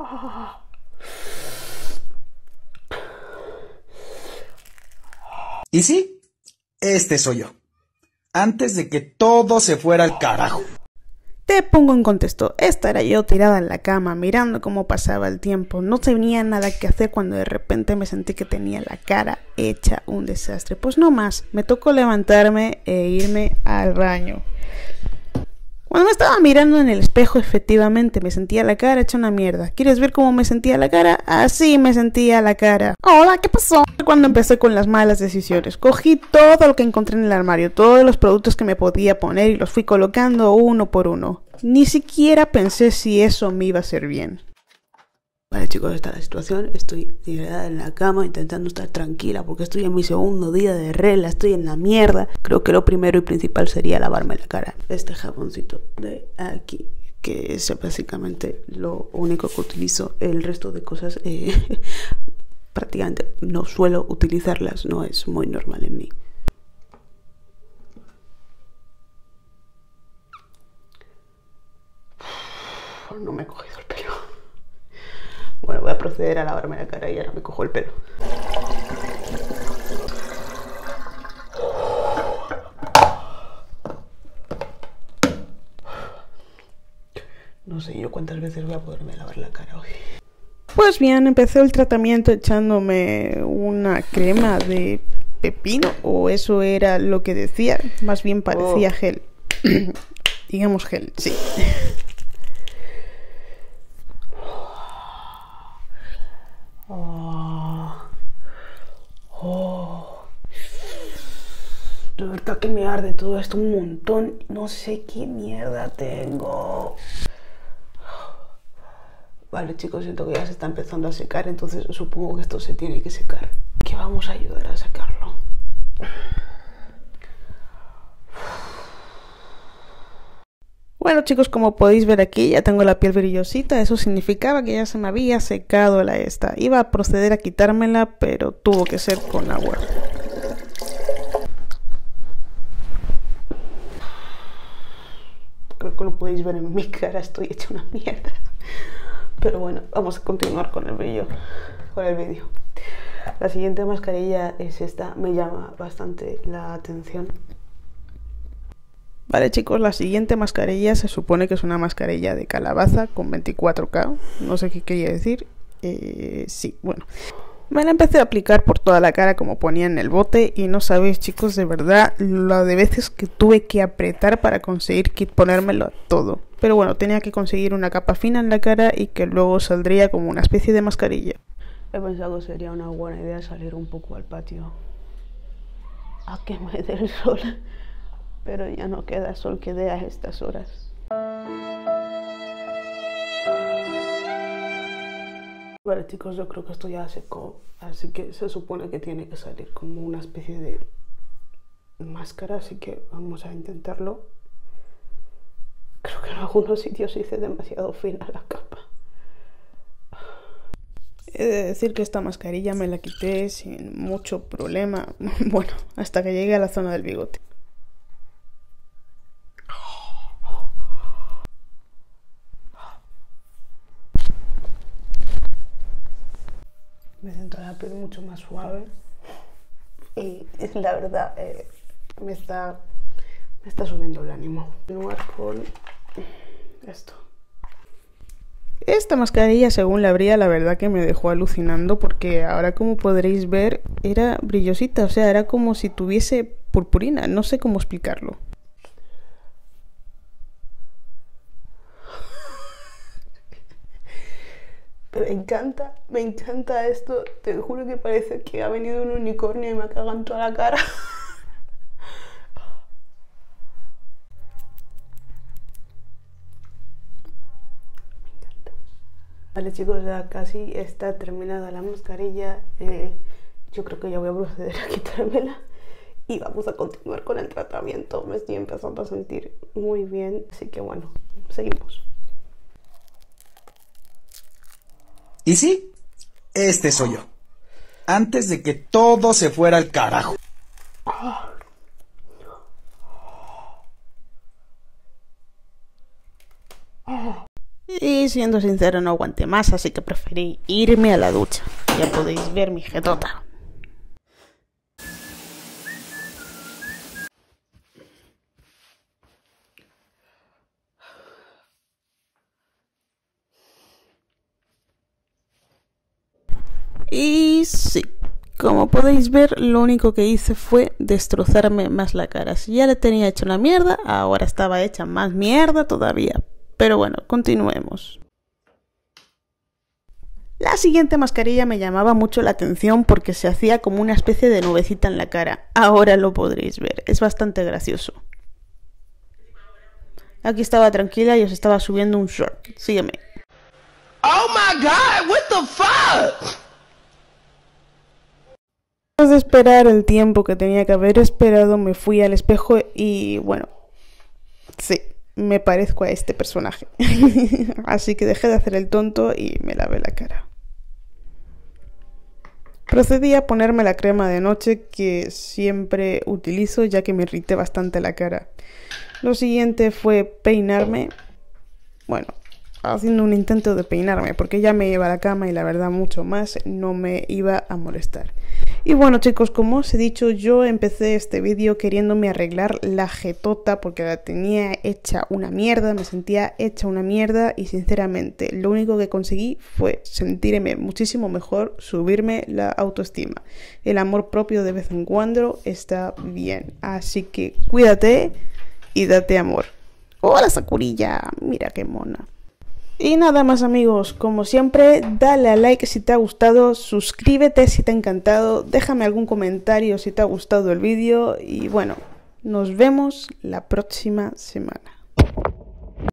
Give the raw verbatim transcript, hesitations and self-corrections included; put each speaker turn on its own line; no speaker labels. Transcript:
Y sí, este soy yo. Antes de que todo se fuera al carajo.
Te pongo en contexto, esta era yo tirada en la cama, mirando cómo pasaba el tiempo. No tenía nada que hacer cuando de repente me sentí que tenía la cara hecha un desastre. Pues no más, me tocó levantarme e irme al baño. Cuando me estaba mirando en el espejo, efectivamente, me sentía la cara hecha una mierda. ¿Quieres ver cómo me sentía la cara? Así me sentía la cara. Hola, ¿qué pasó? Cuando empecé con las malas decisiones, cogí todo lo que encontré en el armario, todos los productos que me podía poner y los fui colocando uno por uno. Ni siquiera pensé si eso me iba a hacer bien.
Vale chicos, esta es la situación, estoy tirada en la cama intentando estar tranquila porque estoy en mi segundo día de regla, estoy en la mierda. Creo que lo primero y principal sería lavarme la cara. Este jaboncito de aquí, que es básicamente lo único que utilizo. El resto de cosas eh, prácticamente no suelo utilizarlas, no es muy normal en mí. No me he cogido el pelo. Bueno, voy a proceder a lavarme la cara y ahora me cojo el pelo. No sé yo cuántas veces voy a poderme lavar la cara hoy.
Pues bien, empecé el tratamiento echándome una crema de pepino, o eso era lo que decía, más bien parecía oh. gel. Digamos gel, sí.
Oh. Oh. De verdad que me arde todo esto un montón. No sé qué mierda tengo. Vale chicos, siento que ya se está empezando a secar, entonces supongo que esto se tiene que secar. Que vamos a ayudar a sacarlo.
Bueno chicos, como podéis ver aquí ya tengo la piel brillosita, eso significaba que ya se me había secado la esta. Iba a proceder a quitármela, pero tuvo que ser con agua.
Creo que lo podéis ver en mi cara, estoy hecha una mierda. Pero bueno, vamos a continuar con el brillo, con el vídeo. La siguiente mascarilla es esta, me llama bastante la atención.
Vale chicos, la siguiente mascarilla se supone que es una mascarilla de calabaza con veinticuatro K, no sé qué quería decir, eh, sí, bueno. Me la empecé a aplicar por toda la cara como ponía en el bote y no sabéis chicos, de verdad, lo de veces que tuve que apretar para conseguir ponérmelo todo. Pero bueno, tenía que conseguir una capa fina en la cara y que luego saldría como una especie de mascarilla.
He pensado que sería una buena idea salir un poco al patio a que me dé el sol. Pero ya no queda sol que dé a estas horas. Vale chicos, yo creo que esto ya secó, así que se supone que tiene que salir como una especie de máscara, así que vamos a intentarlo. Creo que en algunos sitios hice demasiado fina la capa.
He de decir que esta mascarilla me la quité sin mucho problema, bueno, hasta que llegué a la zona del bigote.
Me siento la piel mucho más suave y la verdad eh, me, está, me está subiendo el ánimo. Continuar con esto.
Esta mascarilla, según la abría, la verdad que me dejó alucinando porque ahora, como podréis ver, era brillosita, o sea, era como si tuviese purpurina, no sé cómo explicarlo.
Me encanta, me encanta esto, te juro que parece que ha venido un unicornio y me ha cagado en toda la cara. Me encanta. Vale chicos, ya casi está terminada la mascarilla, eh, yo creo que ya voy a proceder a quitármela y vamos a continuar con el tratamiento. Me estoy empezando a sentir muy bien, así que bueno, seguimos.
Y sí, este soy yo. Antes de que todo se fuera al carajo.
Y siendo sincero no aguanté más, así que preferí irme a la ducha. Ya podéis ver mi jetota. Y sí, como podéis ver, lo único que hice fue destrozarme más la cara. Si ya le tenía hecha una mierda, ahora estaba hecha más mierda todavía. Pero bueno, continuemos. La siguiente mascarilla me llamaba mucho la atención porque se hacía como una especie de nubecita en la cara. Ahora lo podréis ver, es bastante gracioso. Aquí estaba tranquila y os estaba subiendo un short. Sígueme.
Oh my god, what the fuck?
Después de esperar el tiempo que tenía que haber esperado, me fui al espejo y bueno, sí, me parezco a este personaje. Así que dejé de hacer el tonto y me lavé la cara. Procedí a ponerme la crema de noche que siempre utilizo ya que me irrité bastante la cara. Lo siguiente fue peinarme, bueno, haciendo un intento de peinarme porque ya me iba a la cama y la verdad mucho más no me iba a molestar. Y bueno chicos, como os he dicho, yo empecé este vídeo queriéndome arreglar la jetota porque la tenía hecha una mierda, me sentía hecha una mierda y sinceramente lo único que conseguí fue sentirme muchísimo mejor, subirme la autoestima. El amor propio de vez en cuando está bien, así que cuídate y date amor. Hola Sakurilla, mira qué mona. Y nada más amigos, como siempre, dale a like si te ha gustado, suscríbete si te ha encantado, déjame algún comentario si te ha gustado el vídeo y bueno, nos vemos la próxima semana.